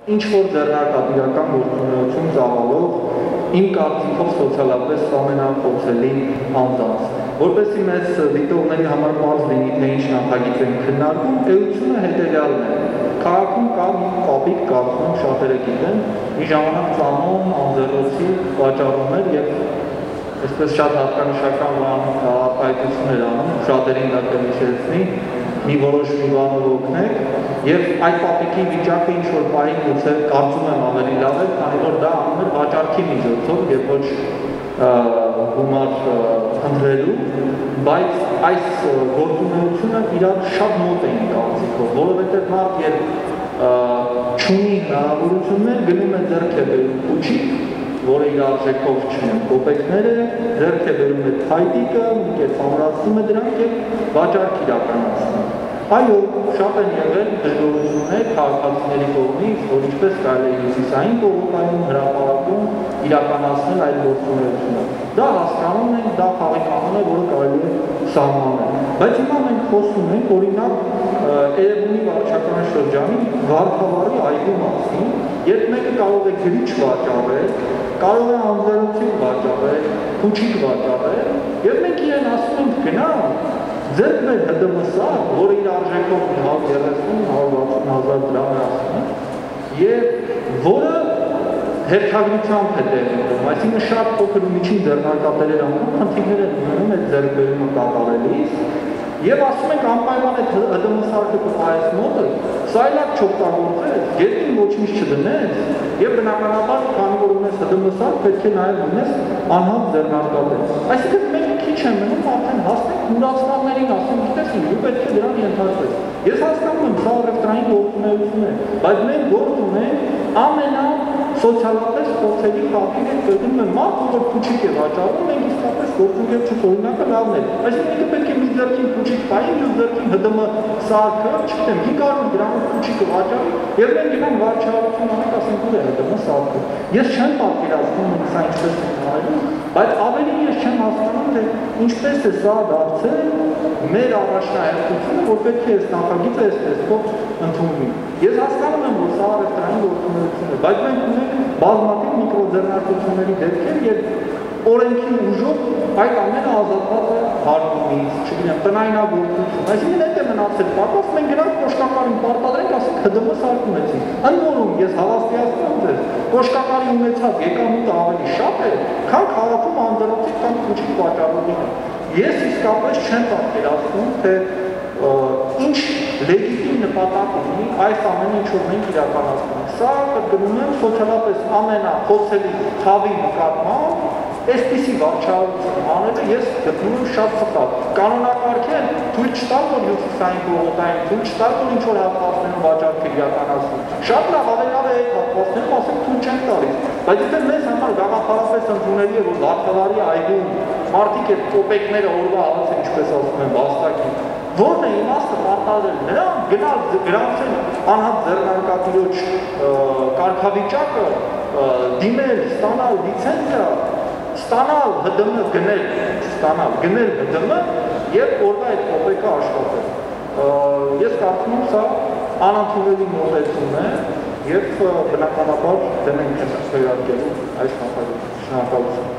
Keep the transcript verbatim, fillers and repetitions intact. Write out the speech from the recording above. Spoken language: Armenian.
ինչ-որ ձեռնարկատիրական գործունեություն ծավալող իմ կարծիքով սոցիալապես ամենախոցելի անձանց։ Որպեսզի մեզ դիտողների համար պարզ լինի, թե ինչ նախագիծ են քննարկում, էությունը հետևյալն է։ Քաղաքում կա մի պապիկ կարծում, շատերը գիտեն, մի ժամանակ ծանոն, անձեռոցի վաճառում էր եւ այսպես շատ հատկանշական արտահայտություն էր անում, շատերին դա կհիշեցնի, մի որոշ մի բանով օգնեք, եւ այդ պապիկի վիճակը ինչ-որ պահին գուցե կարծում եմ ավելի լավ է, քանի որ դա անում էր վաճառքի միջոցով եւ ոչ գումար խնդրելու, բայց այս գործունեությունը իրար շատ մոտ էին կարծիքով, որովհետեւ մարդ երբ չունի հնարավորություններ, գնում է ձեռք է բերում փուչիկ, որը իր արժեքով չունեն կոպեկները, ձեռք է բերում է փայտիկը, մի կերպ ամրացնում է դրանք եւ վաճառք իրականացնում։ Այո, շատ են եղել դժգոհություններ քաղաքացիների կողմից, որ ինչպես կարելի է հյուսիսային պողոտայում, հրապարակում իրականացնել այդ գործունեությունը։ Դա հասկանում ենք, դա խաղի կանոն է, որը կարելի է սահմանել։ Բայց հիմա մենք խոսում ենք օրինակ Էրեբունի վարչական շրջանի Վարդավառի այգու մասին, երբ մեկը կարող է գրիչ վաճառել, կարող է անձեռոցիկ վաճառել, փուչիկ վաճառել, եւ մենք իրեն ասում ենք գնա ձեր մեր Հ D M S-ը, որը իր արժեքով հարյուր երեսուն հարյուր վաթսուն հազար դրամ է ասում, եւ որը հերթագրությամբ է տեղում, այսինքն շատ փոքր ու միջին ձեռնարկատերեր անում, խնդիրներ են ունենում այդ ձեռքբերումը կատարելիս, եւ ասում ենք անպայման այդ Հ D M S-ը կփայես մոտը, սա այլակ չօգտագործես, գետին ոչինչ չդնես, եւ բնականաբար քանի որ ունես Հ D M S-ը, պետք է նաեւ ունես անհատ ձեռնարկատեր։ Այսինքն մենք քիչ են մնում արդեն հասնենք մուրացնողներին ասում, գիտես ինչ, դու պետք է դրան ենթարկվես։ Ես հասկանում եմ, սա առևտրային գործունեություն է, բայց մենք գործ ունենք ամենա սոցիալապես փոխելի խախտին է կրկնում եմ մարդ, որ փուչիկ է վաճառում, մենք իսկապես գործունեություն օրինակը լավն է։ Այսինքն ինքը պետք է մի ձեռքին փուչիկ պայի, մյուս ձեռքին Հ D M սարքը, չգիտեմ, հինգ հարյուր դրամով փուչիկը վաճառի, եւ մենք գնանք վարչարություն անենք, ասենք ուր է Հ D M սարքը։ Ես չեմ պատկերացնում մենք սա ինչպես ենք արելու, բայց ավելի ես չեմ հասկանում, թե ինչպես է սա դարձել մեր առաջնահերթությունը, որ պետք է այս նախագիծը այս տեսքով ընդունվի։ Ես հասկանում եմ, որ սա առևտրային գործունեություն է, բայց մենք ունենք բազմաթիվ միկրոձեռնարկությունների դեպքեր, երբ օրենքի ուժով այդ ամենը ազատված է հարկումից, չգիտեմ, տնայնագործություն, այսինքն այդ է մնացել պատված, մենք գնանք կոշկակարին պարտադրենք, ասենք Հ D M S ունեցինք։ Ընդ որում ես հավաստիացնում ձեզ, կոշկակարի ունեցած եկամուտը ավելի շատ է, քան քաղաքում անձեռոցիկ կամ փուչիկ վաճառողինը։ Ես իսկապես չեմ պատկերացնում, թե ինչ լեգիտիմ նպատակ ունի այս ամենը, ինչ որ մենք իրականացնում ենք։ Սա կրկնում եմ սոցիալապես ամենախոցելի խավի նկատմամբ այսպիսի վարչարություն անելը ես գտնում եմ շատ սխալ։ Կանոնակարգեն թույլ չտալ, որ հյուսիսային պողոտային, թույլ չտալ, որ ինչ որ հատվածներում վաճառքը իրականացվում։ Շատ լավ, ավելի լավ է այդ հատվածներում ասենք թույլ չենք տալիս։ Բայց եթե մեզ համար գաղափարապես ընդունելի է, որ Վարդավառի այգում մարդիկ այդ կոպեկները օրվա հաց են, ինչպես ասում են, վաստակի, որն է իմաստը պարտադրել նրան, գնալ գրանցել անհատ ձեռնարկատիրոջ կարգավիճակը, դիմել, ստանալ լիցենզիա, ստանալ Հ D M գնել, ստանալ գնել Հ D M եւ օրվա այդ կոպեկը աշխատել։ Ես կարծում եմ սա անընդունելի մոտեցում է եւ բնականաբար դեմ ենք վերարկելու այս նախագծը։ Շնորհակալություն։